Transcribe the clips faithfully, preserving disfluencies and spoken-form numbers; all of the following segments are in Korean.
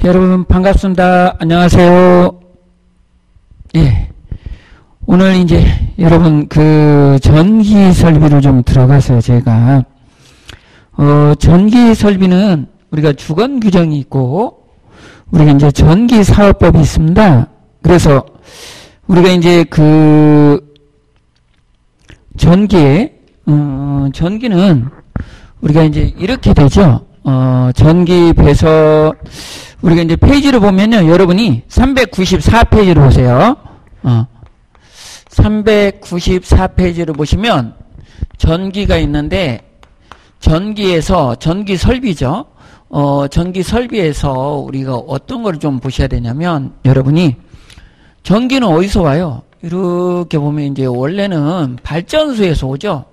여러분 반갑습니다. 안녕하세요. 예. 오늘 이제 여러분 그 전기 설비로 좀 들어가서요. 제가 어 전기 설비는 우리가 주건 규정이 있고 우리가 이제 전기 사업법이 있습니다. 그래서 우리가 이제 그 전기에 어 전기는 우리가 이제 이렇게 되죠. 어 전기 배선 우리가 이제 페이지를 보면요. 여러분이 삼백구십사 페이지를 보세요. 어. 삼백구십사 페이지를 보시면 전기가 있는데 전기에서 전기 설비죠. 어, 전기 설비에서 우리가 어떤 걸 좀 보셔야 되냐면 여러분이 전기는 어디서 와요? 이렇게 보면 이제 원래는 발전소에서 오죠.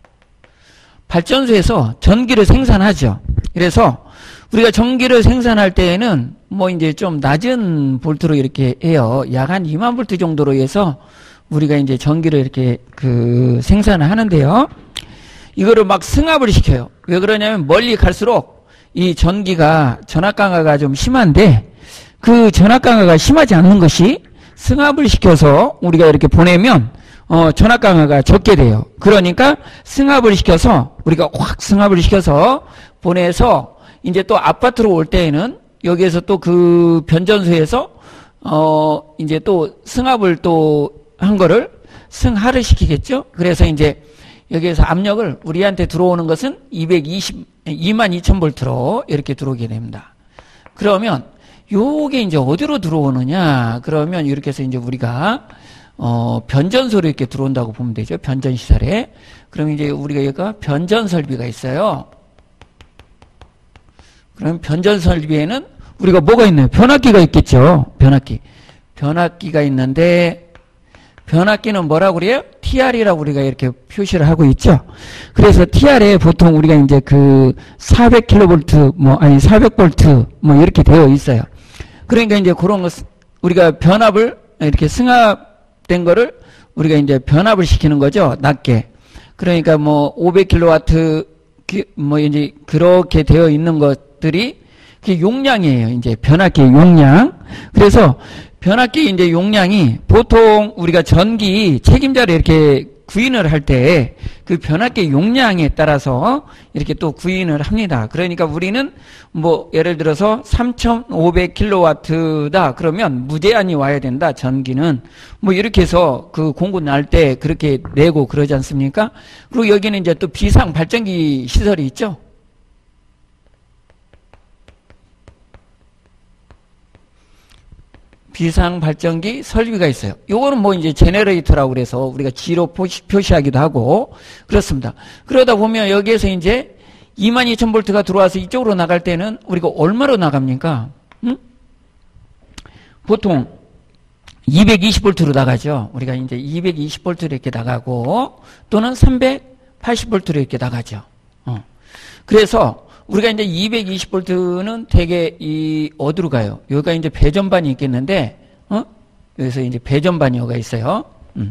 발전소에서 전기를 생산하죠. 그래서 우리가 전기를 생산할 때에는 뭐 이제 좀 낮은 볼트로 이렇게 해요. 약 한 이만 볼트 정도로 해서 우리가 이제 전기를 이렇게 그 생산을 하는데요. 이거를 막 승합을 시켜요. 왜 그러냐면 멀리 갈수록 이 전기가 전압 강화가 좀 심한데 그 전압 강화가 심하지 않는 것이 승합을 시켜서 우리가 이렇게 보내면 어 전압 강화가 적게 돼요. 그러니까 승합을 시켜서 우리가 확 승합을 시켜서 보내서 이제 또 아파트로 올 때에는 여기에서 또 그 변전소에서 어 이제 또 승합을 또 한 거를 승하를 시키겠죠. 그래서 이제 여기에서 압력을 우리한테 들어오는 것은 이백이십, 이만 이천 볼트로 이렇게 들어오게 됩니다. 그러면 요게 이제 어디로 들어오느냐? 그러면 이렇게 해서 이제 우리가 어 변전소로 이렇게 들어온다고 보면 되죠. 변전 시설에. 그럼 이제 우리가 여기가 변전 설비가 있어요. 그럼 변전 설비에는 우리가 뭐가 있나요? 변압기가 있겠죠. 변압기. 변압기가 있는데 변압기는 뭐라고 그래요? 티알이라고 우리가 이렇게 표시를 하고 있죠. 그래서 티알에 보통 우리가 이제 그 사백 킬로볼트 뭐 아니 사백 볼트 뭐 이렇게 되어 있어요. 그러니까 이제 그런 거 우리가 변압을 이렇게 승합된 거를 우리가 이제 변압을 시키는 거죠. 낮게. 그러니까 뭐 오백 킬로와트 뭐 이제 그렇게 되어 있는 것들이 그게 용량이에요. 이제 변압기의 용량. 그래서 변압기 이제 용량이 보통 우리가 전기 책임자를 이렇게 구인을 할 때 그 변압기 용량에 따라서 이렇게 또 구인을 합니다. 그러니까 우리는 뭐 예를 들어서 삼천오백 킬로와트다 그러면 무제한이 와야 된다. 전기는 뭐 이렇게 해서 그 공고 날 때 그렇게 내고 그러지 않습니까? 그리고 여기는 이제 또 비상 발전기 시설이 있죠. 비상 발전기 설비가 있어요. 요거는 뭐 이제 제너레이터라고 그래서 우리가 G로 표시, 표시하기도 하고 그렇습니다. 그러다 보면 여기에서 이제 이만 이천 볼트가 들어와서 이쪽으로 나갈 때는 우리가 얼마로 나갑니까? 응? 보통 이백이십 볼트로 나가죠. 우리가 이제 이백이십 볼트로 이렇게 나가고 또는 삼백팔십 볼트로 이렇게 나가죠. 어. 그래서 우리가 이제 이백이십 볼트는 되게 이 어디로 가요? 여기가 이제 배전반이 있겠는데, 어? 여기서 이제 배전반이 여기가 있어요. 음.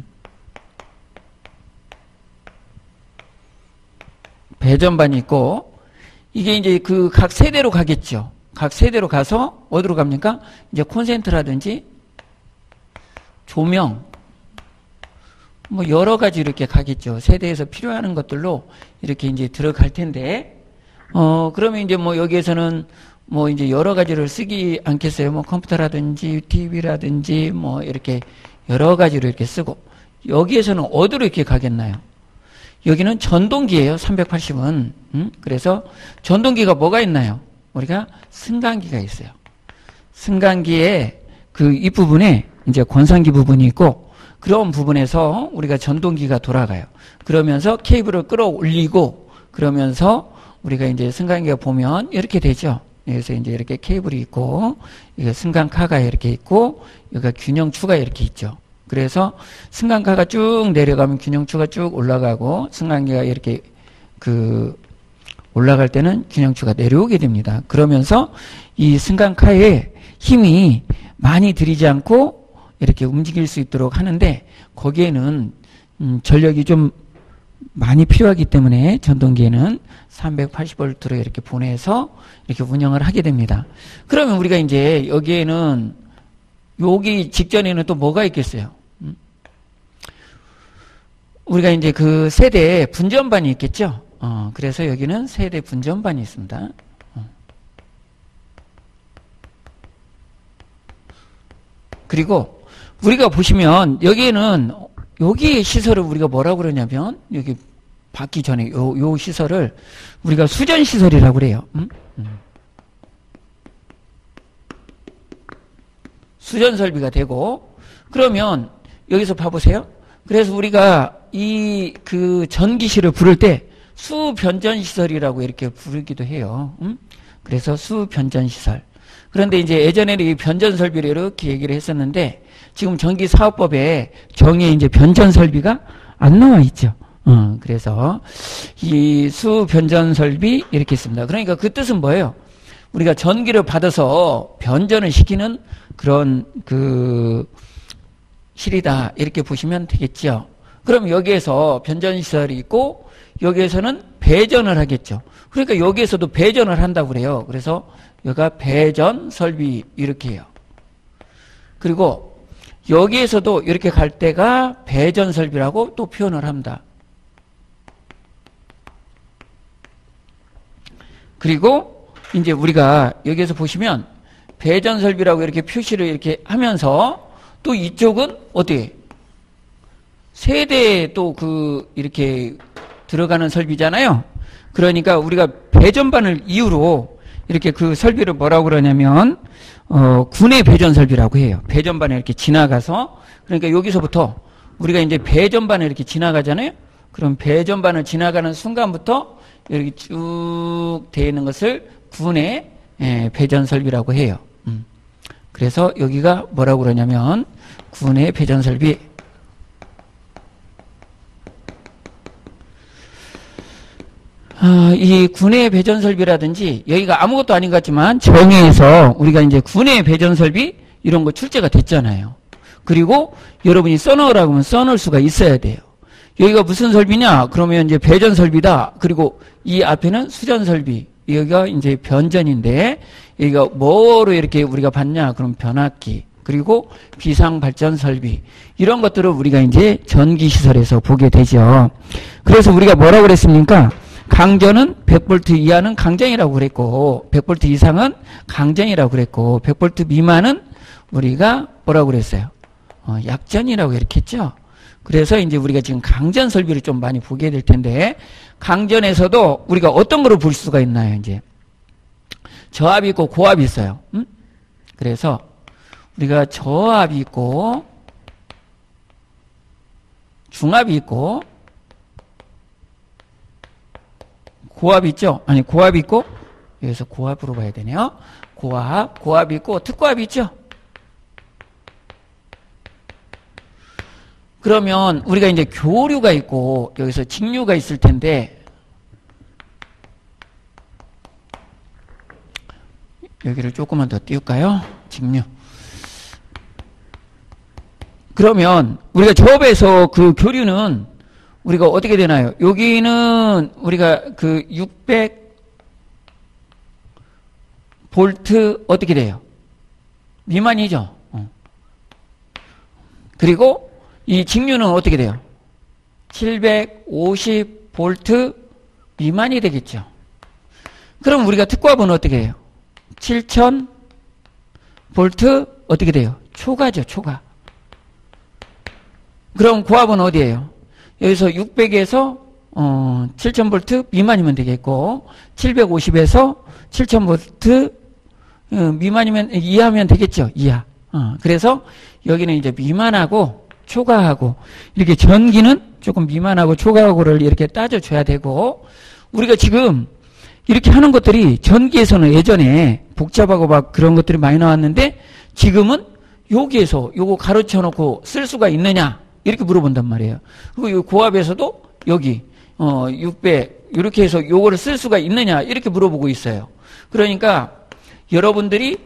배전반이 있고, 이게 이제 그 각 세대로 가겠죠. 각 세대로 가서 어디로 갑니까? 이제 콘센트라든지 조명, 뭐 여러 가지 이렇게 가겠죠. 세대에서 필요한 것들로 이렇게 이제 들어갈 텐데, 어, 그러면 이제 뭐 여기에서는 뭐 이제 여러 가지를 쓰기 않겠어요. 뭐 컴퓨터라든지 티비라든지 뭐 이렇게 여러 가지로 이렇게 쓰고 여기에서는 어디로 이렇게 가겠나요? 여기는 전동기예요. 삼백팔십은. 음? 그래서 전동기가 뭐가 있나요? 우리가 승강기가 있어요. 승강기에 그 윗부분에 이제 권산기 부분이 있고 그런 부분에서 우리가 전동기가 돌아가요. 그러면서 케이블을 끌어올리고 그러면서 우리가 이제 승강기가 보면 이렇게 되죠. 여기서 이제 이렇게 케이블이 있고, 이거 승강카가 이렇게 있고, 여기가 균형추가 이렇게 있죠. 그래서 승강카가 쭉 내려가면 균형추가 쭉 올라가고, 승강기가 이렇게 그 올라갈 때는 균형추가 내려오게 됩니다. 그러면서 이 승강카에 힘이 많이 들이지 않고 이렇게 움직일 수 있도록 하는데, 거기에는 음 전력이 좀 많이 필요하기 때문에 전동기에는 삼백팔십 볼트로 이렇게 보내서 이렇게 운영을 하게 됩니다. 그러면 우리가 이제 여기에는 여기 직전에는 또 뭐가 있겠어요? 우리가 이제 그 세대 분전반이 있겠죠? 어, 그래서 여기는 세대 분전반이 있습니다. 어. 그리고 우리가 보시면 여기에는 여기 시설을 우리가 뭐라고 그러냐면 여기 받기 전에 요, 요 시설을 우리가 수전시설이라고 그래요. 음? 음. 수전설비가 되고 그러면 여기서 봐보세요. 그래서 우리가 이 그 전기실을 부를 때 수변전시설이라고 이렇게 부르기도 해요. 음? 그래서 수변전시설. 그런데 이제 예전에는 이 변전설비를 이렇게 얘기를 했었는데 지금 전기사업법에 정의에 이제 변전설비가 안 나와 있죠. 어, 그래서 이 수변전설비 이렇게 있습니다. 그러니까 그 뜻은 뭐예요? 우리가 전기를 받아서 변전을 시키는 그런 그 실이다 이렇게 보시면 되겠죠. 그럼 여기에서 변전시설이 있고 여기에서는 배전을 하겠죠. 그러니까 여기에서도 배전을 한다고 그래요. 그래서 여기가 배전설비 이렇게 해요. 그리고 여기에서도 이렇게 갈 때가 배전설비라고 또 표현을 합니다. 그리고 이제 우리가 여기에서 보시면 배전설비라고 이렇게 표시를 이렇게 하면서 또 이쪽은 어떻게 세대에 또 그 이렇게 들어가는 설비잖아요. 그러니까 우리가 배전반을 이유로 이렇게 그 설비를 뭐라고 그러냐면 어, 군의 배전설비라고 해요. 배전반에 이렇게 지나가서 그러니까 여기서부터 우리가 이제 배전반에 이렇게 지나가잖아요. 그럼 배전반을 지나가는 순간부터 이렇게 쭉 되어 있는 것을 군의 예, 배전설비라고 해요. 음. 그래서 여기가 뭐라고 그러냐면 군의 배전설비. 어, 이 군의 배전설비라든지 여기가 아무것도 아닌 것 같지만 정의에서 우리가 이제 군의 배전설비 이런 거 출제가 됐잖아요. 그리고 여러분이 써넣으라고 하면 써넣을 수가 있어야 돼요. 여기가 무슨 설비냐? 그러면 이제 배전설비다. 그리고 이 앞에는 수전설비. 여기가 이제 변전인데 여기가 뭐로 이렇게 우리가 봤냐? 그럼 변압기. 그리고 비상발전설비. 이런 것들을 우리가 이제 전기시설에서 보게 되죠. 그래서 우리가 뭐라고 그랬습니까? 강전은 백 볼트 이하는 강전이라고 그랬고 백 볼트 이상은 강전이라고 그랬고 백 볼트 미만은 우리가 뭐라고 그랬어요? 어, 약전이라고 이렇게 했죠. 그래서 이제 우리가 지금 강전 설비를 좀 많이 보게 될 텐데 강전에서도 우리가 어떤 거를 볼 수가 있나요? 이제 저압이 있고 고압이 있어요. 음? 그래서 우리가 저압이 있고 중압이 있고 고압이 있죠? 아니 고압이 있고 여기서 고압으로 봐야 되네요. 고압, 고압이 있고 특고압이 있죠? 그러면 우리가 이제 교류가 있고 여기서 직류가 있을 텐데 여기를 조금만 더 띄울까요? 직류. 그러면 우리가 저압에서 그 교류는 우리가 어떻게 되나요? 여기는 우리가 그 육백 볼트 어떻게 돼요? 미만이죠. 어. 그리고 이 직류는 어떻게 돼요? 칠백오십 볼트 미만이 되겠죠. 그럼 우리가 특고압은 어떻게 해요? 칠천 볼트 어떻게 돼요? 초과죠, 초과. 그럼 고압은 어디예요? 여기서 육백에서 어, 칠천 볼트 미만이면 되겠고 칠백오십에서 칠천 볼트 어, 미만이면 이하면 되겠죠. 이하. 어, 그래서 여기는 이제 미만하고 초과하고 이렇게 전기는 조금 미만하고 초과하고를 이렇게 따져줘야 되고 우리가 지금 이렇게 하는 것들이 전기에서는 예전에 복잡하고 막 그런 것들이 많이 나왔는데 지금은 여기에서 요거 가로쳐 놓고 쓸 수가 있느냐 이렇게 물어본단 말이에요. 그리고 고압에서도 여기 어 육백 이렇게 해서 요거를 쓸 수가 있느냐 이렇게 물어보고 있어요. 그러니까 여러분들이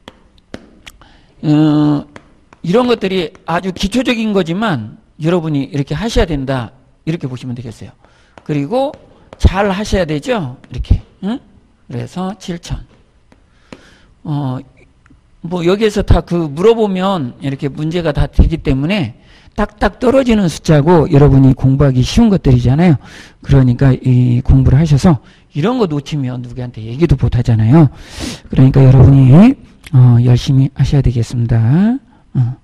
어 이런 것들이 아주 기초적인 거지만 여러분이 이렇게 하셔야 된다 이렇게 보시면 되겠어요. 그리고 잘 하셔야 되죠? 이렇게. 응? 그래서 칠천. 어, 뭐 여기에서 다 그 물어보면 이렇게 문제가 다 되기 때문에 딱딱 떨어지는 숫자고 여러분이 공부하기 쉬운 것들이잖아요. 그러니까 이 공부를 하셔서 이런 거 놓치면 누구한테 얘기도 못 하잖아요. 그러니까 여러분이 어, 열심히 하셔야 되겠습니다. 어.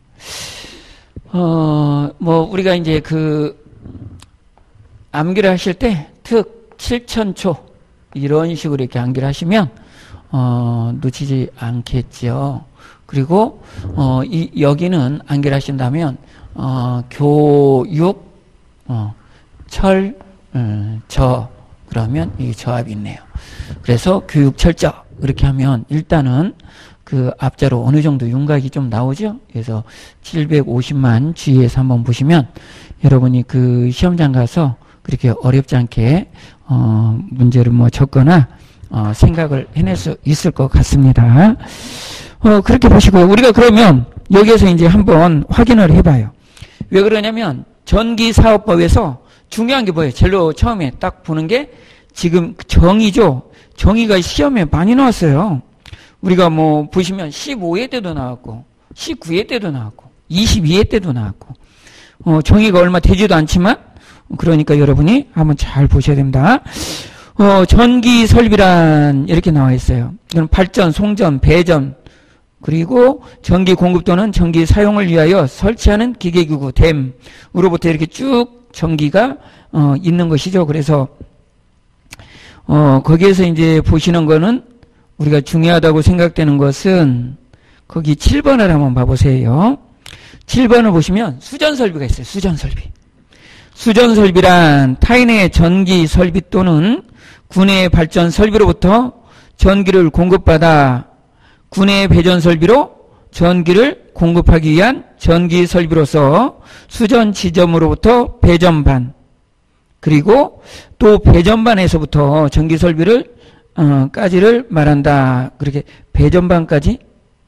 어, 뭐 우리가 이제 그 암기를 하실 때 특 칠천 초 이런 식으로 이렇게 암기를 하시면 어, 놓치지 않겠죠. 그리고 어, 이 여기는 암기를 하신다면 어, 교육, 어, 철, 음, 저 그러면 이 저합이 있네요. 그래서 교육, 철저 이렇게 하면 일단은 그 앞자로 어느 정도 윤곽이 좀 나오죠. 그래서 칠백오십만 주의해서 한번 보시면 여러분이 그 시험장 가서 그렇게 어렵지 않게 어, 문제를 뭐 적거나 어, 생각을 해낼 수 있을 것 같습니다. 어, 그렇게 보시고요. 우리가 그러면 여기에서 이제 한번 확인을 해봐요. 왜 그러냐면 전기사업법에서 중요한 게 뭐예요? 제일 처음에 딱 보는 게 지금 정의죠. 정의가 시험에 많이 나왔어요. 우리가 뭐 보시면 십오 회 때도 나왔고 십구 회 때도 나왔고 이십이 회 때도 나왔고 어, 정의가 얼마 되지도 않지만 그러니까 여러분이 한번 잘 보셔야 됩니다. 어, 전기 설비란 이렇게 나와 있어요. 이건 발전, 송전, 배전 그리고 전기 공급 또는 전기 사용을 위하여 설치하는 기계기구, 댐으로부터 이렇게 쭉 전기가 어, 있는 것이죠. 그래서 어, 거기에서 이제 보시는 거는 우리가 중요하다고 생각되는 것은 거기 칠 번을 한번 봐보세요. 칠 번을 보시면 수전설비가 있어요. 수전설비. 수전설비란 타인의 전기설비 또는 군의 발전설비로부터 전기를 공급받아 군의 배전설비로 전기를 공급하기 위한 전기설비로서 수전지점으로부터 배전반 그리고 또 배전반에서부터 전기설비를 어, 까지를 말한다. 그렇게 배전반까지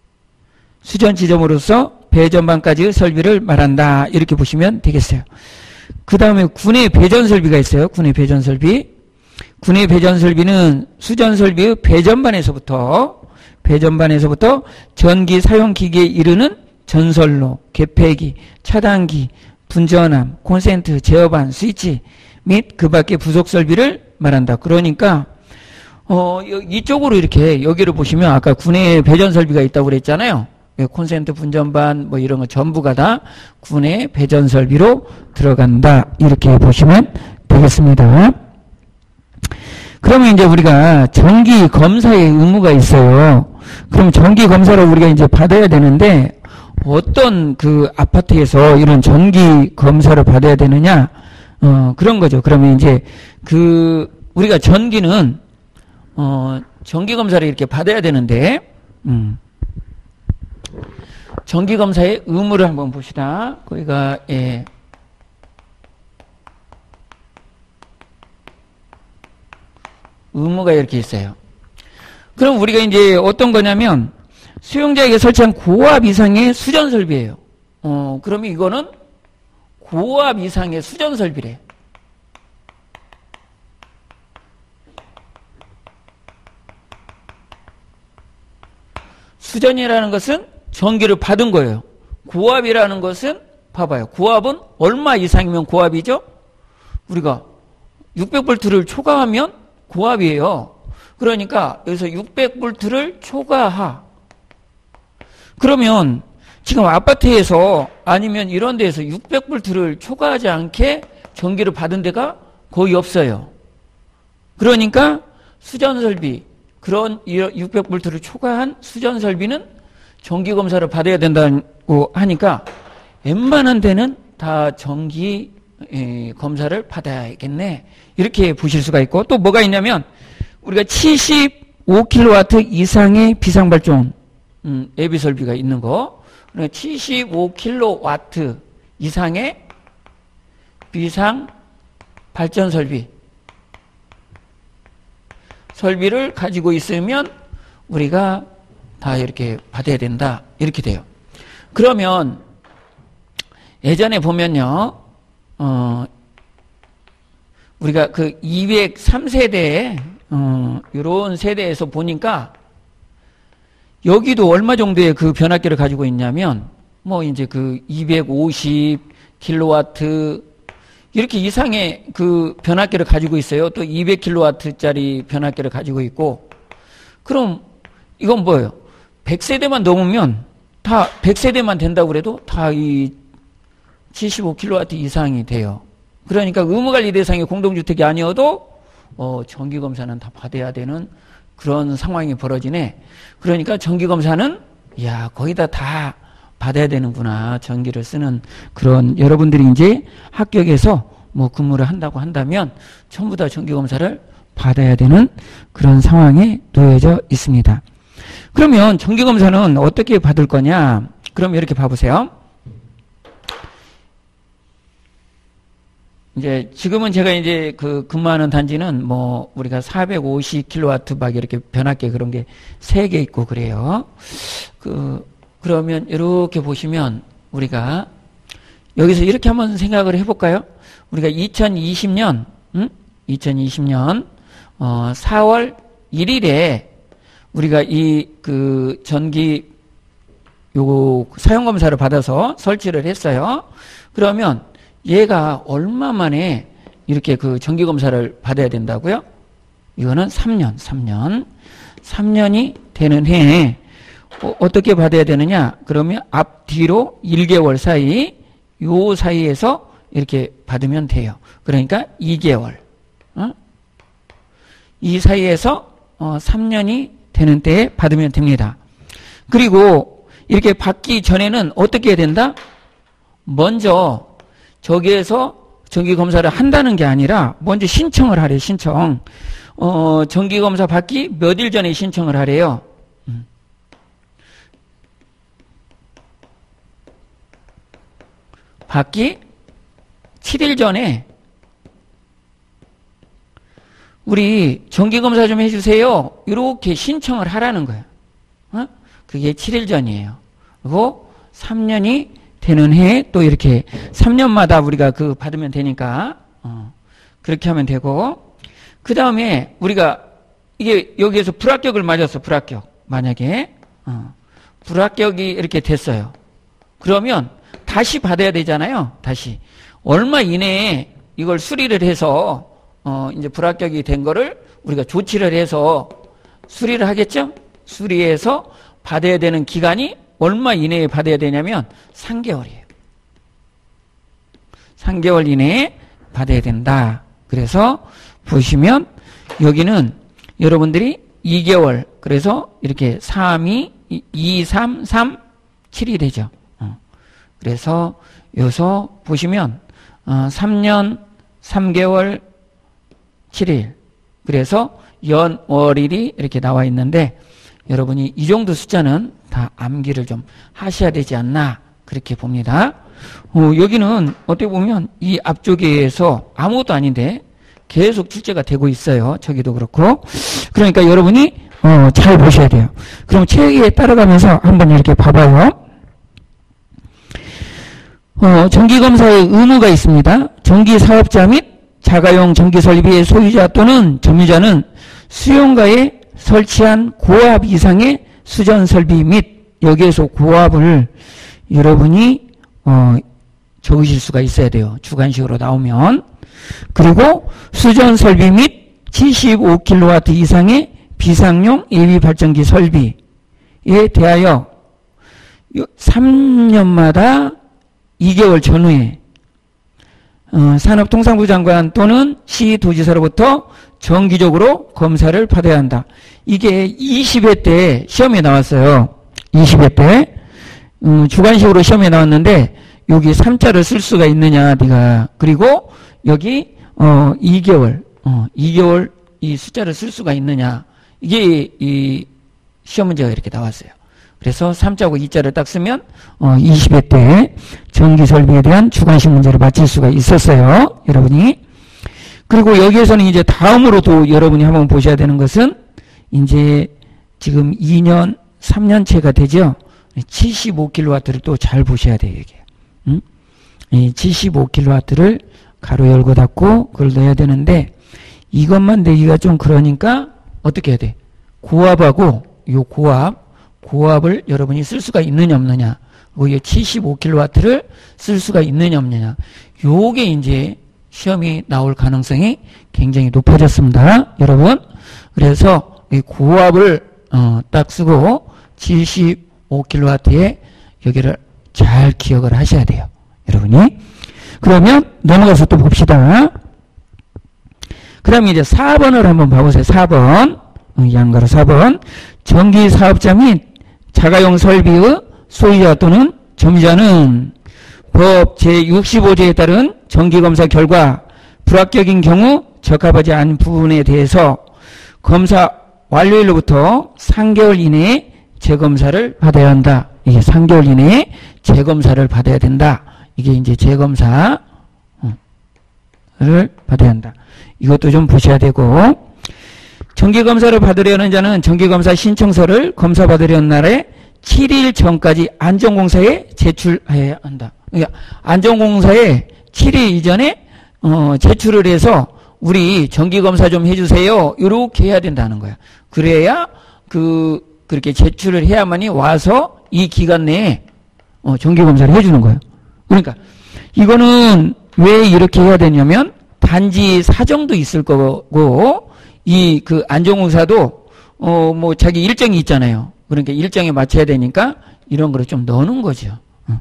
수전지점으로서 배전반까지의 설비를 말한다. 이렇게 보시면 되겠어요. 그 다음에 군의 배전설비가 있어요. 군의 배전설비. 군의 배전설비는 수전설비의 배전반에서부터 배전반에서부터 전기 사용기기에 이르는 전선로, 개폐기, 차단기, 분전함, 콘센트, 제어반, 스위치 및 그 밖의 부속설비를 말한다. 그러니까 어, 이쪽으로 이렇게 여기를 보시면 아까 군의 배전설비가 있다고 그랬잖아요. 콘센트, 분전반 뭐 이런 거 전부가 다 군의 배전설비로 들어간다. 이렇게 보시면 되겠습니다. 그러면 이제 우리가 정기 검사의 의무가 있어요. 그럼 정기 검사를 우리가 이제 받아야 되는데 어떤 그 아파트에서 이런 정기 검사를 받아야 되느냐? 어, 그런 거죠. 그러면 이제 그 우리가 전기는 어, 정기 검사를 이렇게 받아야 되는데 음. 정기 검사의 의무를 한번 봅시다. 거기가 예. 의무가 이렇게 있어요. 그럼 우리가 이제 어떤 거냐면 수용자에게 설치한 고압 이상의 수전 설비예요. 어, 그러면 이거는 고압 이상의 수전 설비래. 수전이라는 것은 전기를 받은 거예요. 고압이라는 것은 봐봐요. 고압은 얼마 이상이면 고압이죠? 우리가 육백 볼트를 초과하면 고압이에요. 그러니까 여기서 육백 볼트를 초과하. 그러면 지금 아파트에서 아니면 이런 데에서 육백 볼트를 초과하지 않게 전기를 받은 데가 거의 없어요. 그러니까 수전설비, 그런 육백 볼트를 초과한 수전설비는 정기검사를 받아야 된다고 하니까 웬만한 데는 다 정기 검사를 받아야겠네. 이렇게 보실 수가 있고, 또 뭐가 있냐면 우리가 칠십오 킬로와트 이상의 비상발전 음, 예비설비가 있는 거, 칠십오 킬로와트 이상의 비상발전설비 설비를 가지고 있으면 우리가 다 이렇게 받아야 된다. 이렇게 돼요. 그러면 예전에 보면요, 어, 우리가 그 이백삼 세대, 어, 요런 세대에서 보니까 여기도 얼마 정도의 그 변압기를 가지고 있냐면, 뭐 이제 그 이백오십 킬로와트 이렇게 이상의 그 변압기를 가지고 있어요. 또 이백 킬로와트짜리 변압기를 가지고 있고. 그럼 이건 뭐예요? 백 세대만 넘으면 다 백 세대만 된다고 그래도 다 이 칠십오 킬로와트 이상이 돼요. 그러니까 의무관리 대상이 공동주택이 아니어도 어, 정기검사는 다 받아야 되는 그런 상황이 벌어지네. 그러니까 정기검사는 야 거기다 다 받아야 되는구나. 전기를 쓰는 그런 여러분들이 이제 합격해서 뭐 근무를 한다고 한다면 전부 다 정기검사를 받아야 되는 그런 상황에 놓여져 있습니다. 그러면 정기검사는 어떻게 받을 거냐? 그럼 이렇게 봐보세요. 이제 지금은 제가 이제 그 근무하는 단지는 뭐 우리가 사백오십 킬로와트 막 이렇게 변압기 그런 게 세 개 있고 그래요. 그 그러면 이렇게 보시면 우리가 여기서 이렇게 한번 생각을 해볼까요? 우리가 이천이십 년, 응? 이천이십 년 어, 사월 일일에 우리가 이 그 전기 요거 사용검사를 받아서 설치를 했어요. 그러면 얘가 얼마 만에 이렇게 그 정기검사를 받아야 된다고요? 이거는 삼 년, 삼 년. 삼 년이 되는 해에 어, 어떻게 받아야 되느냐? 그러면 앞뒤로 일 개월 사이, 요 사이에서 이렇게 받으면 돼요. 그러니까 이 개월. 어? 이 사이에서 어, 삼 년이 되는 때에 받으면 됩니다. 그리고 이렇게 받기 전에는 어떻게 해야 된다? 먼저 저기에서 정기검사를 한다는 게 아니라 먼저 신청을 하래. 신청. 어, 정기검사 받기 몇 일 전에 신청을 하래요. 음. 받기 칠 일 전에 우리 정기검사 좀 해주세요. 이렇게 신청을 하라는 거예요. 어? 그게 칠 일 전이에요. 그리고 삼 년이 되는 해에 또 이렇게 삼 년마다 우리가 그 받으면 되니까 어, 그렇게 하면 되고, 그 다음에 우리가 이게 여기에서 불합격을 맞았어. 불합격. 만약에 어, 불합격이 이렇게 됐어요. 그러면 다시 받아야 되잖아요. 다시 얼마 이내에 이걸 수리를 해서 어, 이제 불합격이 된 거를 우리가 조치를 해서 수리를 하겠죠? 수리해서 받아야 되는 기간이 얼마 이내에 받아야 되냐면 삼 개월이에요. 삼 개월 이내에 받아야 된다. 그래서 보시면 여기는 여러분들이 이 개월, 그래서 이렇게 삼, 이, 이, 삼, 삼, 칠이 되죠. 어. 그래서 여기서 보시면 어, 삼 년, 삼 개월, 칠 일. 그래서 연, 월, 일이 이렇게 나와 있는데 여러분이 이 정도 숫자는 다 암기를 좀 하셔야 되지 않나 그렇게 봅니다. 어, 여기는 어떻게 보면 이 앞쪽에서 아무것도 아닌데 계속 출제가 되고 있어요. 저기도 그렇고. 그러니까 여러분이 어, 잘 보셔야 돼요. 그럼 책에 따라가면서 한번 이렇게 봐봐요. 어, 정기검사의 의무가 있습니다. 정기사업자 및 자가용 전기설비의 소유자 또는 점유자는 수용가에 설치한 고압 이상의 수전설비 및 여기에서 고압을 여러분이 어, 적으실 수가 있어야 돼요. 주관식으로 나오면. 그리고 수전설비 및 칠십오 킬로와트 이상의 비상용 예비발전기 설비에 대하여 삼 년마다 이 개월 전후에 어, 산업통상부 장관 또는 시도지사로부터 정기적으로 검사를 받아야 한다. 이게 이십 회 때 시험에 나왔어요. 이십 회 때 음, 주관식으로 시험에 나왔는데 여기 삼 자를 쓸 수가 있느냐 네가. 그리고 여기 어, 이 개월 어, 이 개월 이 숫자를 쓸 수가 있느냐. 이게 이 시험 문제가 이렇게 나왔어요. 그래서 삼 자고 이 자를 딱 쓰면 어, 이십 회 때 전기설비에 대한 주관식 문제를 맞힐 수가 있었어요. 여러분이. 그리고 여기에서는 이제 다음으로 또 여러분이 한번 보셔야 되는 것은 이제 지금 이 년, 삼 년째가 되죠. 칠십오 킬로와트를 또 잘 보셔야 돼요. 이게. 음? 이 칠십오 킬로와트를 가로 열고 닫고 그걸 넣어야 되는데 이것만 내기가 좀 그러니까 어떻게 해야 돼? 고압하고 요 고압, 고압을 여러분이 쓸 수가 있느냐 없느냐, 그리고 칠십오 킬로와트를 쓸 수가 있느냐 없느냐, 요게 이제 시험이 나올 가능성이 굉장히 높아졌습니다, 여러분. 그래서 이 고압을 어, 딱 쓰고 칠십오 킬로와트에 여기를 잘 기억을 하셔야 돼요, 여러분이. 그러면 넘어가서 또 봅시다. 그 다음에 이제 사 번을 한번 봐보세요. 사 번. 양가로 사 번. 전기 사업자 및 자가용 설비의 소유자 또는 점유자는 법 제육십오 조에 따른 정기검사 결과 불합격인 경우 적합하지 않은 부분에 대해서 검사 완료일로부터 삼 개월 이내에 재검사를 받아야 한다. 이게 삼 개월 이내에 재검사를 받아야 된다. 이게 이제 재검사를 받아야 한다. 이것도 좀 보셔야 되고, 정기검사를 받으려는 자는 정기검사 신청서를 검사받으려는 날에 칠 일 전까지 안전공사에 제출해야 한다. 그러니까 안전공사에 칠 일 이전에 어, 제출을 해서 우리 정기검사 좀 해주세요, 이렇게 해야 된다는 거야. 그래야 그 그렇게 제출을 해야만이 와서 이 기간 내에 어, 정기검사를 해주는 거예요. 그러니까 이거는 왜 이렇게 해야 되냐면 단지 사정도 있을 거고, 이 그 안전공사도 어 뭐 자기 일정이 있잖아요. 그러니까 일정에 맞춰야 되니까 이런 거를 좀 넣는 거죠. 어.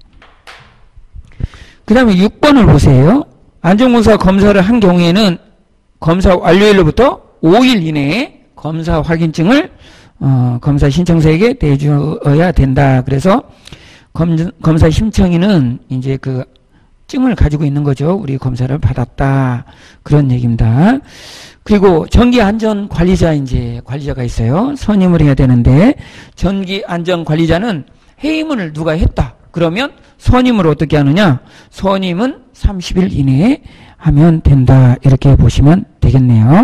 그 다음에 육 번을 보세요. 안전공사 검사를 한 경우에는 검사 완료일로부터 오 일 이내에 검사 확인증을 어, 검사 신청서에게 내줘야 된다. 그래서 검, 검사 신청인은 이제 그 증을 가지고 있는 거죠. 우리 검사를 받았다, 그런 얘기입니다. 그리고 전기안전관리자, 이제 관리자가 있어요. 선임을 해야 되는데, 전기안전관리자는 해임을 누가 했다 그러면 선임을 어떻게 하느냐, 선임은 삼십 일 이내에 하면 된다, 이렇게 보시면 되겠네요.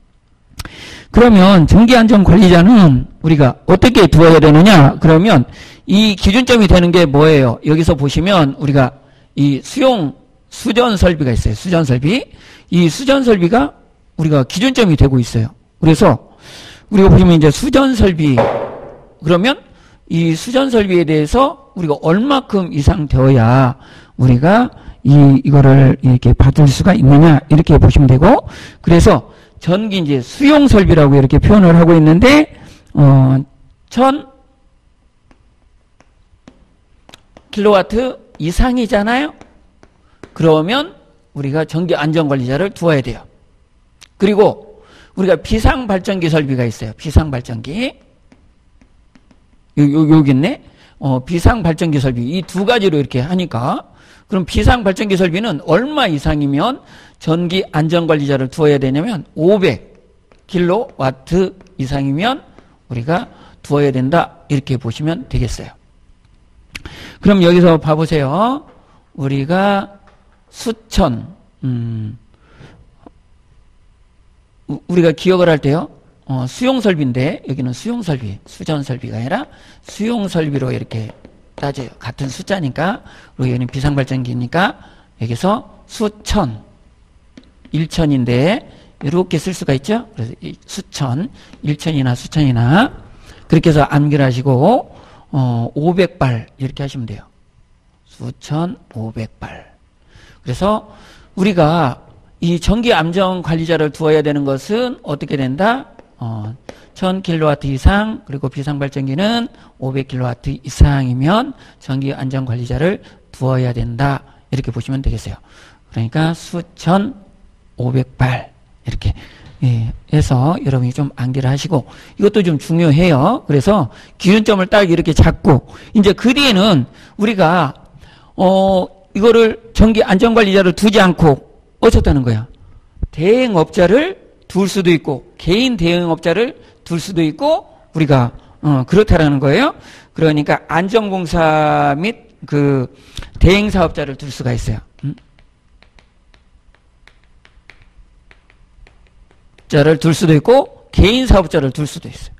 그러면 전기안전관리자는 우리가 어떻게 두어야 되느냐, 그러면 이 기준점이 되는 게 뭐예요? 여기서 보시면 우리가 이 수용 수전 설비가 있어요. 수전 설비. 이 수전 설비가 우리가 기준점이 되고 있어요. 그래서 우리가 보시면 이제 수전 설비, 그러면 이 수전 설비에 대해서 우리가 얼마큼 이상 되어야 우리가 이 이거를 이렇게 받을 수가 있느냐, 이렇게 보시면 되고, 그래서 전기 이제 수용 설비라고 이렇게 표현을 하고 있는데, 어, 천 킬로와트 이상이잖아요. 그러면 우리가 전기 안전관리자를 두어야 돼요. 그리고 우리가 비상발전기 설비가 있어요. 비상발전기. 요, 요, 여기 있네. 어, 비상발전기 설비. 이 두 가지로 이렇게 하니까. 그럼 비상발전기 설비는 얼마 이상이면 전기 안전관리자를 두어야 되냐면 오백 킬로와트 이상이면 우리가 두어야 된다, 이렇게 보시면 되겠어요. 그럼 여기서 봐보세요. 우리가 수천, 음, 우리가 기억을 할 때요, 어, 수용설비인데, 여기는 수용설비, 수전설비가 아니라 수용설비로 이렇게 따져요. 같은 숫자니까. 그리고 여기는 비상발전기니까 여기서 수천, 일천인데 이렇게 쓸 수가 있죠. 그래서 수천, 일천이나 수천이나 그렇게 해서 암기를 하시고, 어, 오백 발 이렇게 하시면 돼요. 수천, 오백 발. 그래서 우리가 이 전기 안전관리자를 두어야 되는 것은 어떻게 된다? 어, 천 킬로와트 이상, 그리고 비상발전기는 오백 킬로와트 이상이면 전기 안전관리자를 두어야 된다, 이렇게 보시면 되겠어요. 그러니까 수천, 오백 발 이렇게 예, 해서 여러분이 좀 암기를 하시고, 이것도 좀 중요해요. 그래서 기준점을 딱 이렇게 잡고, 이제 그 뒤에는 우리가 어 이거를 전기 안전관리자를 두지 않고 어쩌다는 거야? 대행업자를 둘 수도 있고, 개인 대행업자를 둘 수도 있고, 우리가 어 그렇다라는 거예요. 그러니까 안전공사 및 그 대행사업자를 둘 수가 있어요. 음? 자를 둘 수도 있고 개인 사업자를 둘 수도 있어요.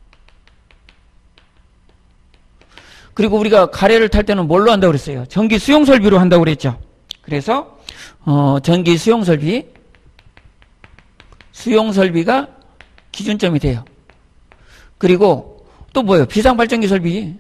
그리고 우리가 가래를 탈 때는 뭘로 한다고 그랬어요? 전기 수용 설비로 한다고 그랬죠. 그래서 어, 전기 수용 설비, 수용 설비가 기준점이 돼요. 그리고 또 뭐예요? 비상발전기 설비.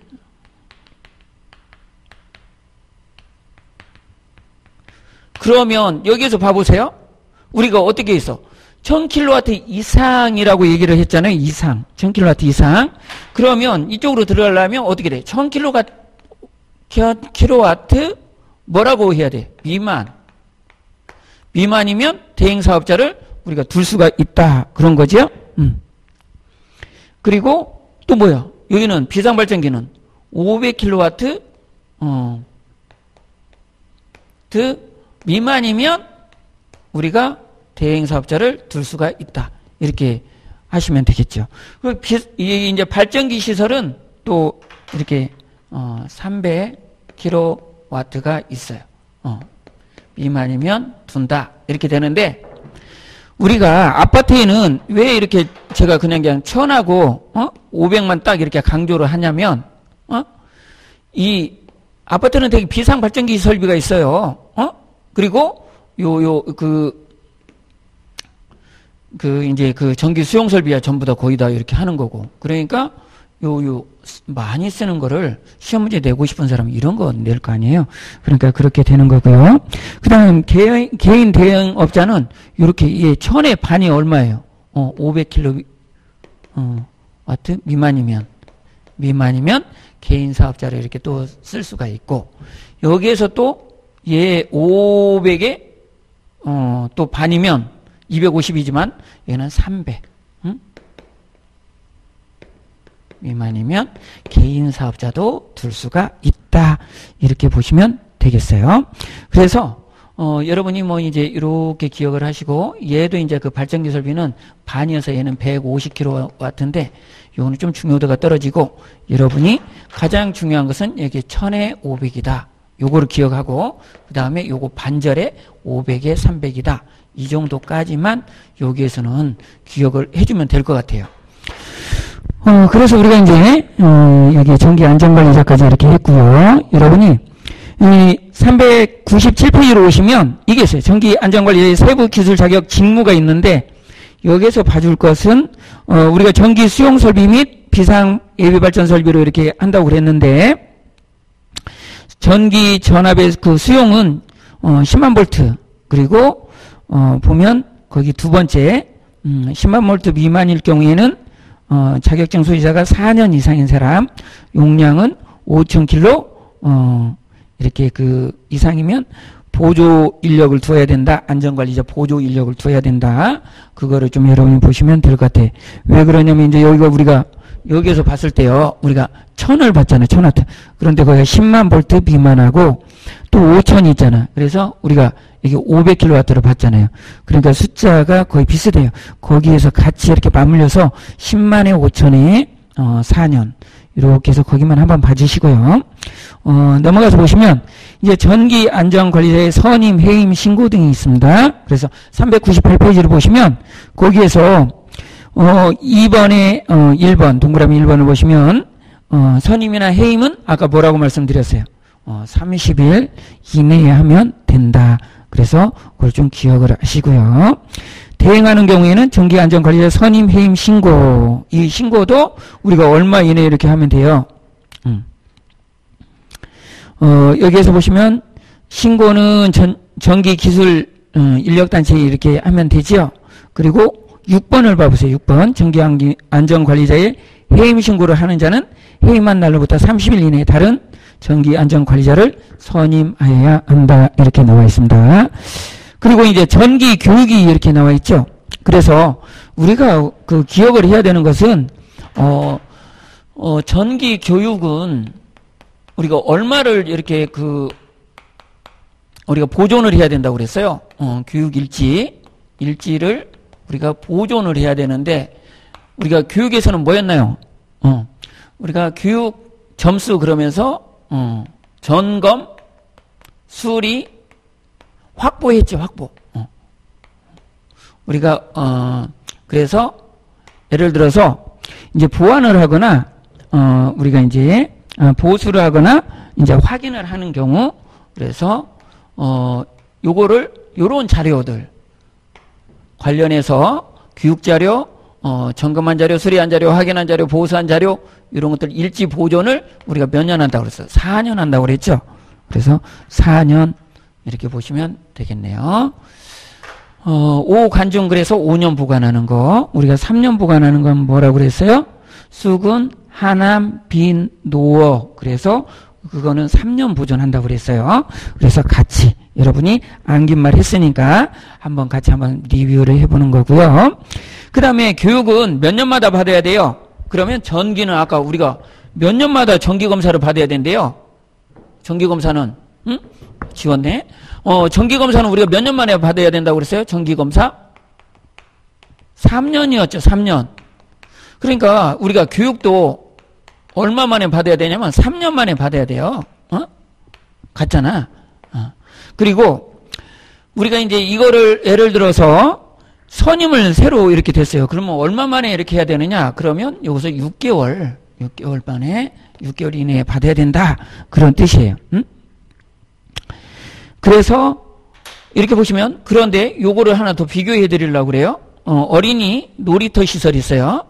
그러면 여기에서 봐보세요. 우리가 어떻게 있어? 천 킬로와트 이상이라고 얘기를 했잖아요. 이상. 천 킬로와트 이상. 그러면 이쪽으로 들어가려면 어떻게 돼? 천 킬로와트 뭐라고 해야 돼? 미만. 미만이면 대행사업자를 우리가 둘 수가 있다. 그런 거죠. 음. 그리고 또 뭐야? 여기는 비상발전기는 오백 킬로와트 어, 미만이면 우리가 대행사업자를 둘 수가 있다. 이렇게 하시면 되겠죠. 그리고 이제 발전기 시설은 또 이렇게 어, 삼백 킬로와트가 있어요. 어, 미만이면 둔다. 이렇게 되는데 우리가 아파트에는 왜 이렇게 제가 그냥 그냥 천하고 어? 오백만 딱 이렇게 강조를 하냐면 어? 이 아파트는 되게 비상 발전기 설비가 있어요. 어? 그리고 요 요 그 그 이제 그 전기 수용 설비야 전부 다 거의 다 이렇게 하는 거고. 그러니까 요 요 많이 쓰는 거를 시험 문제 내고 싶은 사람은 이런 거 낼 거 아니에요. 그러니까 그렇게 되는 거고요. 그다음 개인 개인 대행업자는 이렇게 이 천의 반이 얼마예요? 어, 오백 킬로와트 어, 미만이면 미만이면 개인 사업자를 이렇게 또 쓸 수가 있고 여기에서 또 얘 오백에 어, 또 반이면 이백오십이지만 얘는 삼백. 응? 미만이면 개인 사업자도 둘 수가 있다. 이렇게 보시면 되겠어요. 그래서 어, 여러분이 뭐 이제 이렇게 기억을 하시고 얘도 이제 그 발전기 설비는 반이어서 얘는 백오십 킬로와트인데 요거는 좀 중요도가 떨어지고 여러분이 가장 중요한 것은 여기 천에 오백이다. 요거를 기억하고 그 다음에 요거 반절에 오백에 삼백이다. 이 정도까지만 여기에서는 기억을 해주면 될 것 같아요. 어, 그래서 우리가 이제, 어, 여기 전기 안전관리자까지 이렇게 했고요. 여러분이, 이 삼백구십칠 페이지로 오시면 이게 있어요. 전기 안전관리자의 세부 기술 자격 직무가 있는데, 여기에서 봐줄 것은, 어, 우리가 전기 수용 설비 및 비상 예비 발전 설비로 이렇게 한다고 그랬는데, 전기 전압의 그 수용은, 어, 십만 볼트, 그리고, 어, 보면, 거기 두 번째, 음, 십만 볼트 미만일 경우에는, 어, 자격증 소지자가 사 년 이상인 사람, 용량은 오천 킬로, 어, 이렇게 그 이상이면 보조 인력을 두어야 된다. 안전관리자 보조 인력을 두어야 된다. 그거를 좀 여러분이 보시면 될 것 같아. 왜 그러냐면 이제 여기가 우리가, 여기에서 봤을 때요, 우리가 천을 봤잖아요. 천와트. 그런데 거기가 십만 볼트 미만하고 또 오천이 있잖아. 그래서 우리가 여기 오백 킬로와트를 봤잖아요. 그러니까 숫자가 거의 비슷해요. 거기에서 같이 이렇게 맞물려서 십만에 오천에 어, 사 년 이렇게 해서 거기만 한번 봐주시고요. 어, 넘어가서 보시면 이제 전기 안전관리자의 선임, 해임, 신고 등이 있습니다. 그래서 삼백구십팔 페이지를 보시면 거기에서 어, 이 번에 어, 일 번 동그라미 일 번을 보시면 어, 선임이나 해임은 아까 뭐라고 말씀드렸어요. 어, 삼십 일 이내에 하면 된다. 그래서 그걸 좀 기억을 하시고요. 대행하는 경우에는 전기안전관리자 선임, 해임, 신고. 이 신고도 우리가 얼마 이내에 이렇게 하면 돼요. 음. 어, 여기에서 보시면 신고는 전, 전기기술 음, 인력단체에 이렇게 하면 되죠. 그리고 육 번을 봐보세요. 육 번 전기안전관리자의 해임 신고를 하는 자는 해임한 날로부터 삼십 일 이내에 다른 전기안전관리자를 선임하여야 한다. 이렇게 나와 있습니다. 그리고 이제 전기 교육이 이렇게 나와 있죠. 그래서 우리가 그 기억을 해야 되는 것은 어, 어 전기 교육은 우리가 얼마를 이렇게 그 우리가 보존을 해야 된다고 그랬어요. 어, 교육 일지 일지를 우리가 보존을 해야 되는데 우리가 교육에서는 뭐였나요? 어, 우리가 교육 점수 그러면서 어, 점검, 수리, 확보했죠, 확보. 어. 우리가, 어, 그래서, 예를 들어서, 이제 보완을 하거나, 어, 우리가 이제, 어, 보수를 하거나, 이제 확인을 하는 경우, 그래서, 어, 요거를 요런 자료들 관련해서 교육자료, 어, 점검한 자료, 수리한 자료, 확인한 자료, 보수한 자료 이런 것들 일지 보존을 우리가 몇 년 한다고 그랬어요? 사 년 한다고 그랬죠? 그래서 사 년 이렇게 보시면 되겠네요. 어, 오 관중 그래서 오 년 보관하는 거. 우리가 삼 년 보관하는 건 뭐라고 그랬어요? 수군, 하남, 빈, 노어. 그래서 그거는 삼 년 보존한다고 그랬어요. 그래서 같이 여러분이 암기말 했으니까 한번 같이 한번 리뷰를 해보는 거고요. 그 다음에 교육은 몇 년마다 받아야 돼요? 그러면 전기는 아까 우리가 몇 년마다 정기검사를 받아야 된대요. 정기검사는 응? 지웠네. 어, 정기검사는 우리가 몇 년 만에 받아야 된다고 그랬어요? 정기검사? 삼 년이었죠. 삼 년. 그러니까 우리가 교육도 얼마 만에 받아야 되냐면 삼 년 만에 받아야 돼요. 어? 같잖아. 어. 그리고 우리가 이제 이거를 예를 들어서 선임을 새로 이렇게 됐어요. 그러면 얼마 만에 이렇게 해야 되느냐? 그러면 여기서 육 개월, 육 개월 만에, 육 개월 이내에 받아야 된다. 그런 뜻이에요. 응? 그래서 이렇게 보시면 그런데 요거를 하나 더 비교해 드리려고 그래요. 어, 어린이 놀이터 시설이 있어요.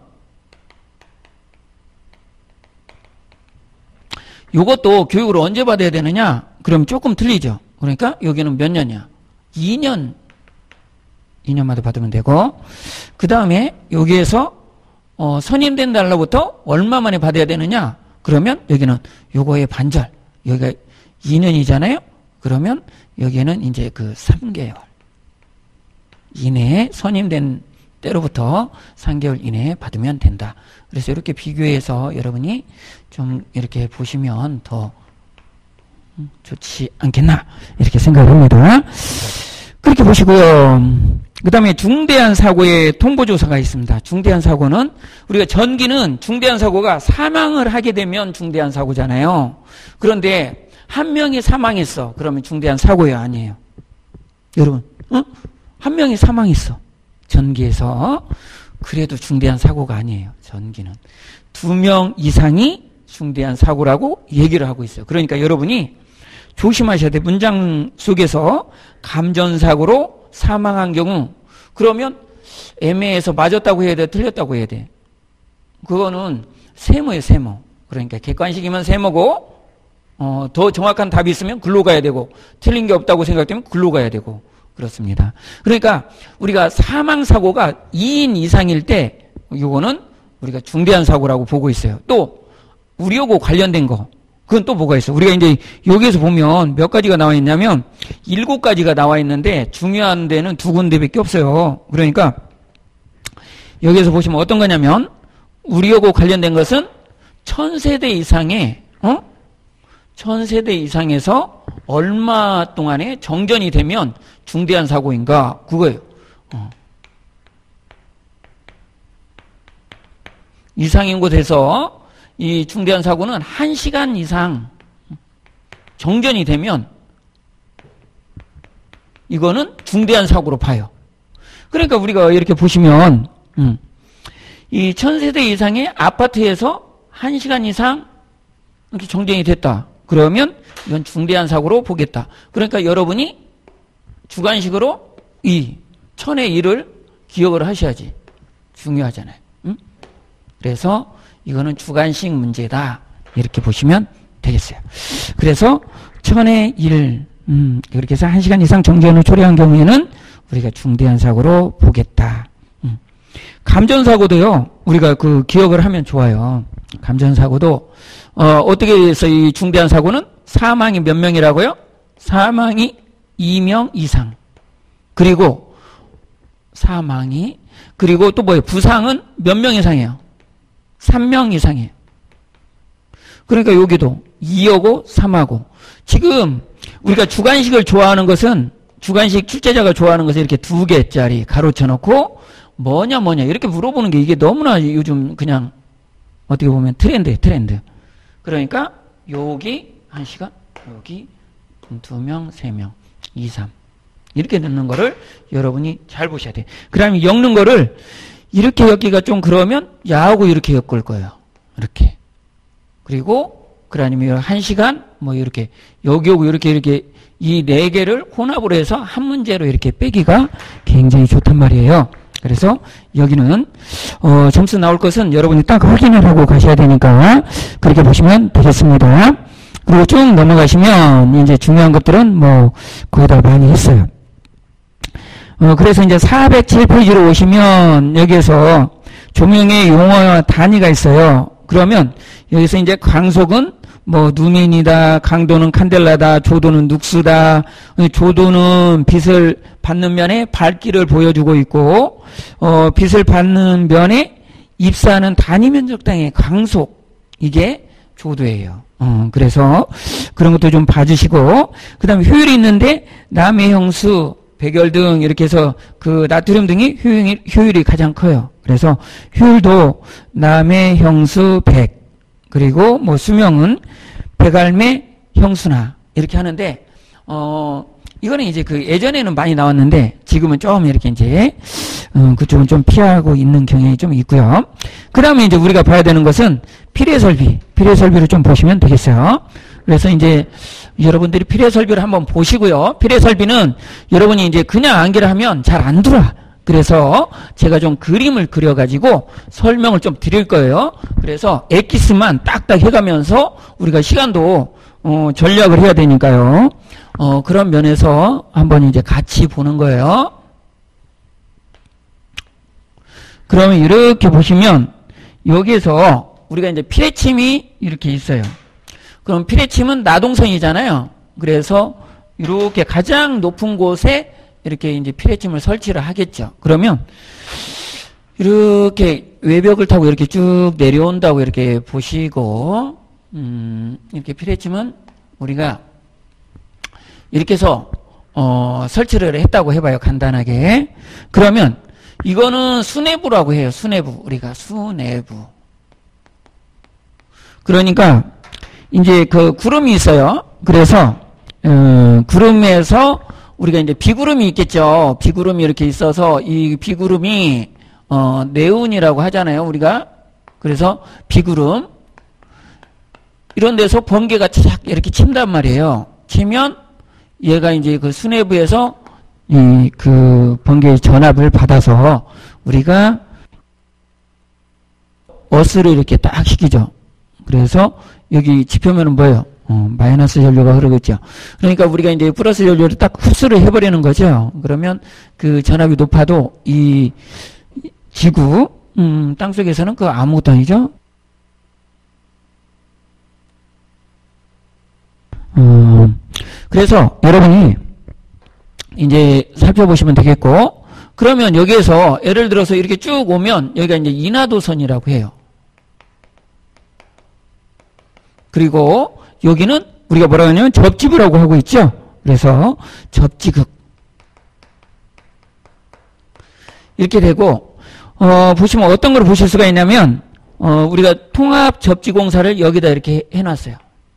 요것도 교육을 언제 받아야 되느냐? 그럼 조금 틀리죠. 그러니까 여기는 몇 년이야? 이 년. 이 년마다 받으면 되고 그 다음에 여기에서 어, 선임된 날로부터 얼마 만에 받아야 되느냐? 그러면 여기는 요거의 반절. 여기가 이 년이잖아요. 그러면 여기에는 이제 그 삼 개월 이내에 선임된 때로부터 삼 개월 이내에 받으면 된다. 그래서 이렇게 비교해서 여러분이 좀 이렇게 보시면 더 좋지 않겠나 이렇게 생각합니다. 그렇게 보시고요. 그 다음에 중대한 사고의 통보조사가 있습니다. 중대한 사고는 우리가 전기는 중대한 사고가 사망을 하게 되면 중대한 사고잖아요. 그런데 한 명이 사망했어. 그러면 중대한 사고예요? 아니에요? 여러분, 어? 한 명이 사망했어. 전기에서. 그래도 중대한 사고가 아니에요. 전기는. 두 명 이상이 중대한 사고라고 얘기를 하고 있어요. 그러니까 여러분이 조심하셔야 돼요. 문장 속에서 감전사고로 사망한 경우 그러면 애매해서 맞았다고 해야 돼? 틀렸다고 해야 돼? 그거는 세모예요. 세모. 그러니까 객관식이면 세모고 어, 더 정확한 답이 있으면 글로 가야 되고 틀린 게 없다고 생각되면 글로 가야 되고 그렇습니다. 그러니까 우리가 사망사고가 이 인 이상일 때 이거는 우리가 중대한 사고라고 보고 있어요. 또 우리하고 관련된 거 그건 또 뭐가 있어요? 우리가 이제 여기에서 보면 몇 가지가 나와 있냐면 일곱 가지가 나와 있는데 중요한 데는 두 군데밖에 없어요. 그러니까 여기에서 보시면 어떤 거냐면 우리하고 관련된 것은 천 세대 이상의 어? 천 세대 이상에서 얼마 동안에 정전이 되면 중대한 사고인가? 그거예요. 어. 이상인 곳에서 이 중대한 사고는 한 시간 이상 정전이 되면 이거는 중대한 사고로 봐요. 그러니까 우리가 이렇게 보시면 음, 이 천 세대 이상의 아파트에서 한 시간 이상 이렇게 정전이 됐다. 그러면 이건 중대한 사고로 보겠다. 그러니까 여러분이 주관식으로 이 천의 일을 기억을 하셔야지. 중요하잖아요. 응? 그래서 이거는 주관식 문제다. 이렇게 보시면 되겠어요. 그래서 천의 일, 음, 그렇게 해서 한 시간 이상 정전을 초래한 경우에는 우리가 중대한 사고로 보겠다. 음. 감전사고도요, 우리가 그 기억을 하면 좋아요. 감전사고도 어, 어떻게 해서 이 중대한 사고는 사망이 몇 명이라고요? 사망이 이 명 이상. 그리고 사망이 그리고 또 뭐예요? 부상은 몇 명 이상이에요? 삼 명 이상이에요. 그러니까 여기도 이하고 삼하고 지금 우리가 주관식을 좋아하는 것은 주관식 출제자가 좋아하는 것은 이렇게 두 개짜리 가로쳐 놓고 뭐냐 뭐냐 이렇게 물어보는 게 이게 너무나 요즘 그냥 어떻게 보면 트렌드예요. 트렌드. 그러니까 여기 한 시간, 여기 두 명, 세 명, 이, 삼 이렇게 넣는 거를 여러분이 잘 보셔야 돼요. 그 다음에 엮는 거를 이렇게 엮기가 좀 그러면 야하고 이렇게 엮을 거예요. 이렇게. 그리고 그 아니면 한 시간, 뭐 이렇게, 여기 오고 이렇게 이렇게 이 네 개를 혼합으로 해서 한 문제로 이렇게 빼기가 굉장히 좋단 말이에요. 그래서 여기는, 어, 점수 나올 것은 여러분이 딱 확인을 하고 가셔야 되니까 그렇게 보시면 되겠습니다. 그리고 쭉 넘어가시면 이제 중요한 것들은 뭐 거의 다 많이 했어요. 어, 그래서 이제 사백칠 페이지로 오시면 여기에서 조명의 용어 단위가 있어요. 그러면 여기서 이제 광속은 뭐 누민이다, 강도는 칸델라다, 조도는 눅스다, 조도는 빛을 받는 면에 밝기를 보여주고 있고, 어, 빛을 받는 면에 입사하는 단위 면적당의 광속, 이게 조도예요. 어, 그래서 그런 것도 좀 봐주시고, 그 다음에 효율이 있는데 남의 형수, 백열등 이렇게 해서 그 나트륨 등이 효율이, 효율이 가장 커요. 그래서 효율도 남의 형수 백, 그리고 뭐 수명은 백알매 형수나 이렇게 하는데, 어, 이거는 이제 그 예전에는 많이 나왔는데 지금은 좀 이렇게 이제 음, 그쪽은 좀 피하고 있는 경향이 좀 있고요. 그 다음에 이제 우리가 봐야 되는 것은 필요 설비, 필요 설비를 좀 보시면 되겠어요. 그래서 이제 여러분들이 필요 설비를 한번 보시고요. 필요 설비는 여러분이 이제 그냥 암기를 하면 잘 안 들어와. 그래서 제가 좀 그림을 그려가지고 설명을 좀 드릴 거예요. 그래서 엑기스만 딱딱 해가면서 우리가 시간도 어, 전략을 해야 되니까요. 어, 그런 면에서 한번 이제 같이 보는 거예요. 그러면 이렇게 보시면 여기에서 우리가 이제 피레침이 이렇게 있어요. 그럼 피레침은 나동선이잖아요. 그래서 이렇게 가장 높은 곳에 이렇게 이제 피레침을 설치를 하겠죠. 그러면 이렇게 외벽을 타고 이렇게 쭉 내려온다고 이렇게 보시고, 음, 이렇게 피레침은 우리가 이렇게 해서 어, 설치를 했다고 해봐요. 간단하게. 그러면 이거는 수내부라고 해요. 수내부. 우리가 수내부. 그러니까 이제 그 구름이 있어요. 그래서 어, 구름에서 우리가 이제 비구름이 있겠죠. 비구름이 이렇게 있어서 이 비구름이 어, 네온이라고 하잖아요. 우리가. 그래서 비구름 이런 데서 번개가 착 이렇게 친단 말이에요. 치면 얘가 이제 그 수내부에서 이 그 번개의 전압을 받아서 우리가 어스를 이렇게 딱 시키죠. 그래서 여기 지표면은 뭐예요? 어, 마이너스 연료가 흐르겠죠. 그러니까 우리가 이제 플러스 연료를 딱 흡수를 해버리는 거죠. 그러면 그 전압이 높아도 이 지구, 음, 땅속에서는 그 아무것도 아니죠. 음, 그래서 여러분이 이제 살펴보시면 되겠고, 그러면 여기에서 예를 들어서 이렇게 쭉 오면 여기가 이제 인하도선이라고 해요. 그리고 여기는 우리가 뭐라고 하냐면 접지부라고 하고 있죠. 그래서 접지극 이렇게 되고, 어, 보시면 어떤 걸 보실 수가 있냐면 어, 우리가 통합 접지공사를 여기다 이렇게 해놨어요.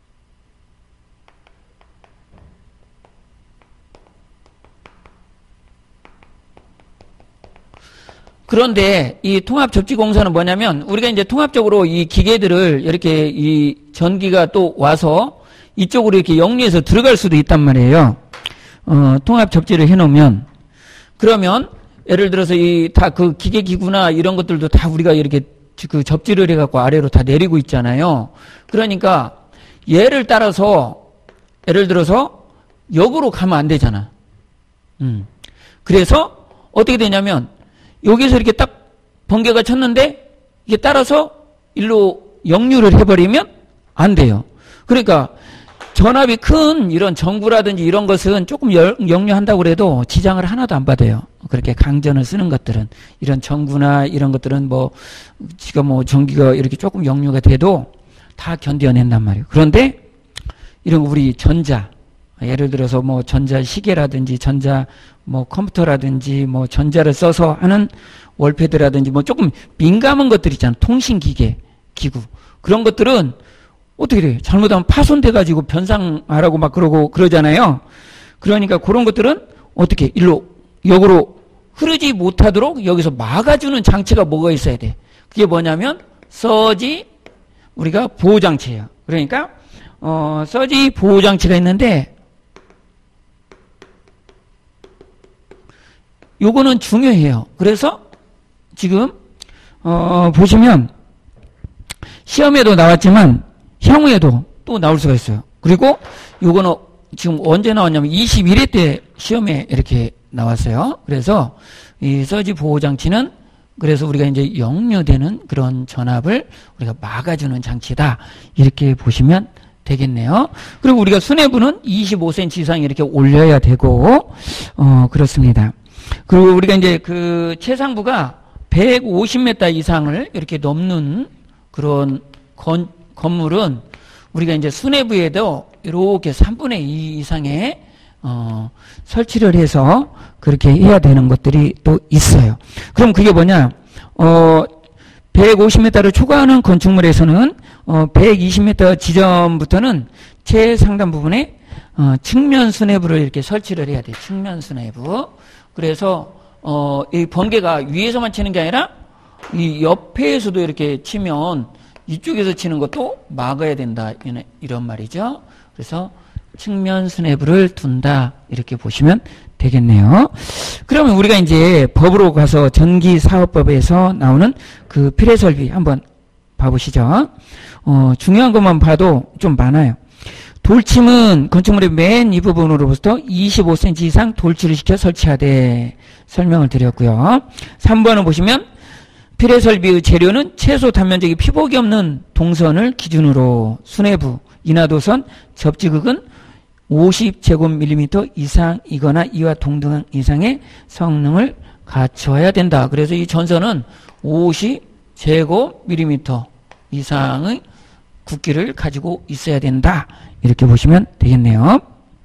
그런데 이 통합 접지공사는 뭐냐면 우리가 이제 통합적으로 이 기계들을 이렇게 이 전기가 또 와서 이쪽으로 이렇게 역류해서 들어갈 수도 있단 말이에요. 어, 통합 접지를 해놓으면 그러면 예를 들어서 이 다 그 기계 기구나 이런 것들도 다 우리가 이렇게 그 접지를 해갖고 아래로 다 내리고 있잖아요. 그러니까 얘를 따라서 예를 들어서 역으로 가면 안 되잖아. 음. 그래서 어떻게 되냐면 여기서 이렇게 딱 번개가 쳤는데 이게 따라서 일로 역류를 해버리면 안 돼요. 그러니까 전압이 큰 이런 전구라든지 이런 것은 조금 역류한다고 그래도 지장을 하나도 안 받아요. 그렇게 강전을 쓰는 것들은 이런 전구나 이런 것들은 뭐 지금 뭐 전기가 이렇게 조금 역류가 돼도 다 견뎌낸단 말이에요. 그런데 이런 우리 전자 예를 들어서 뭐 전자 시계라든지 전자 뭐 컴퓨터라든지 뭐 전자를 써서 하는 월패드라든지 뭐 조금 민감한 것들 있잖아. 통신기계, 기구. 그런 것들은 어떻게 돼요? 잘못하면 파손돼가지고 변상하라고 막 그러고 그러잖아요. 그러니까 그런 것들은 어떻게 일로 역으로 흐르지 못하도록 여기서 막아주는 장치가 뭐가 있어야 돼? 그게 뭐냐면 서지 우리가 보호장치예요. 그러니까 어, 서지 보호장치가 있는데, 요거는 중요해요. 그래서 지금, 어, 보시면, 시험에도 나왔지만, 향후에도 또 나올 수가 있어요. 그리고 요거는 지금 언제 나왔냐면 이십일 회 때 시험에 이렇게 나왔어요. 그래서 이 서지 보호장치는 그래서 우리가 이제 역류되는 그런 전압을 우리가 막아주는 장치다. 이렇게 보시면 되겠네요. 그리고 우리가 수뇌부는 이십오 센티미터 이상 이렇게 올려야 되고, 어, 그렇습니다. 그리고 우리가 이제 그 최상부가 백오십 미터 이상을 이렇게 넘는 그런 건, 건물은 우리가 이제 수뇌부에도 이렇게 삼분의 이 이상의 어, 설치를 해서 그렇게 해야 되는 것들이 또 있어요. 그럼 그게 뭐냐? 어, 백오십 미터를 초과하는 건축물에서는 어, 백이십 미터 지점부터는 최상단 부분에 어, 측면 수뇌부를 이렇게 설치를 해야 돼요. 측면 수뇌부. 그래서 어, 이 번개가 위에서만 치는 게 아니라 이 옆에서도 이렇게 치면 이쪽에서 치는 것도 막아야 된다. 이런 말이죠. 그래서 측면 수뇌부를 둔다. 이렇게 보시면 되겠네요. 그러면 우리가 이제 법으로 가서 전기사업법에서 나오는 그 필요설비 한번 봐보시죠. 어, 중요한 것만 봐도 좀 많아요. 돌침은 건축물의 맨 이 부분으로부터 이십오 센티미터 이상 돌출을 시켜 설치하되 설명을 드렸고요. 삼 번을 보시면 필요설비의 재료는 최소 단면적이 피복이 없는 동선을 기준으로 수뇌부, 인하도선, 접지극은 오십 제곱밀리미터 이상이거나 이와 동등 이상의 성능을 갖춰야 된다. 그래서 이 전선은 오십 제곱밀리미터 이상의 굵기를 가지고 있어야 된다. 이렇게 보시면 되겠네요.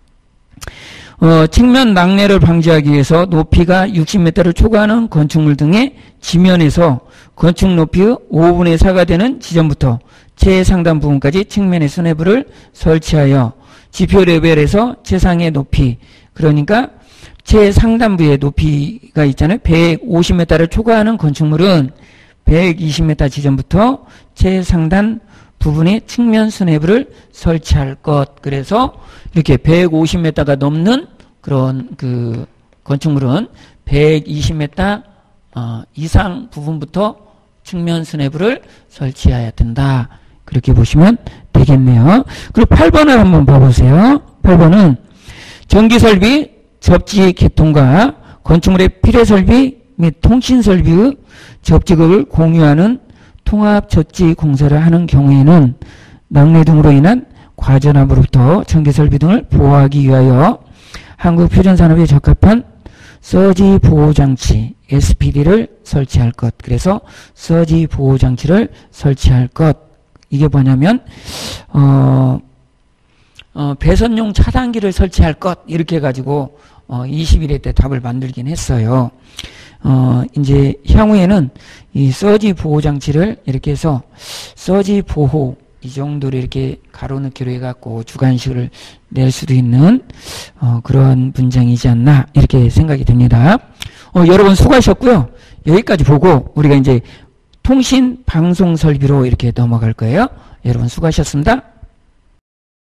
어, 측면 낙뢰를 방지하기 위해서 높이가 육십 미터를 초과하는 건축물 등의 지면에서 건축 높이의 오분의 사가 되는 지점부터 최상단 부분까지 측면의 수뇌부를 설치하여 지표 레벨에서 최상의 높이, 그러니까 최상단부의 높이가 있잖아요. 백오십 미터를 초과하는 건축물은 백이십 미터 지점부터 최상단 부분의 측면 수뇌부를 설치할 것. 그래서 이렇게 백오십 미터가 넘는 그런 그 건축물은 백이십 미터 어, 이상 부분부터 측면 수뇌부를 설치해야 된다. 그렇게 보시면 되겠네요. 그리고 팔 번을 한번 봐보세요. 팔 번은 전기설비, 접지 개통과 건축물의 필요설비 및 통신설비의 접지극을 공유하는 통합접지 공사를 하는 경우에는 낙뢰 등으로 인한 과전압으로부터 전기설비 등을 보호하기 위하여 한국표준산업에 적합한 서지 보호장치 에스피디를 설치할 것. 그래서 서지 보호장치를 설치할 것. 이게 뭐냐면 어, 어, 배선용 차단기를 설치할 것. 이렇게 해가지고 어, 이십일 회 때 답을 만들긴 했어요. 어, 이제 향후에는 이 서지 보호장치를 이렇게 해서 서지 보호 이 정도로 이렇게 가로넣기로 해갖고 주관식을 낼 수도 있는 어, 그런 문장이지 않나 이렇게 생각이 듭니다. 어, 여러분 수고하셨고요. 여기까지 보고 우리가 이제 통신 방송 설비로 이렇게 넘어갈 거예요. 여러분 수고하셨습니다.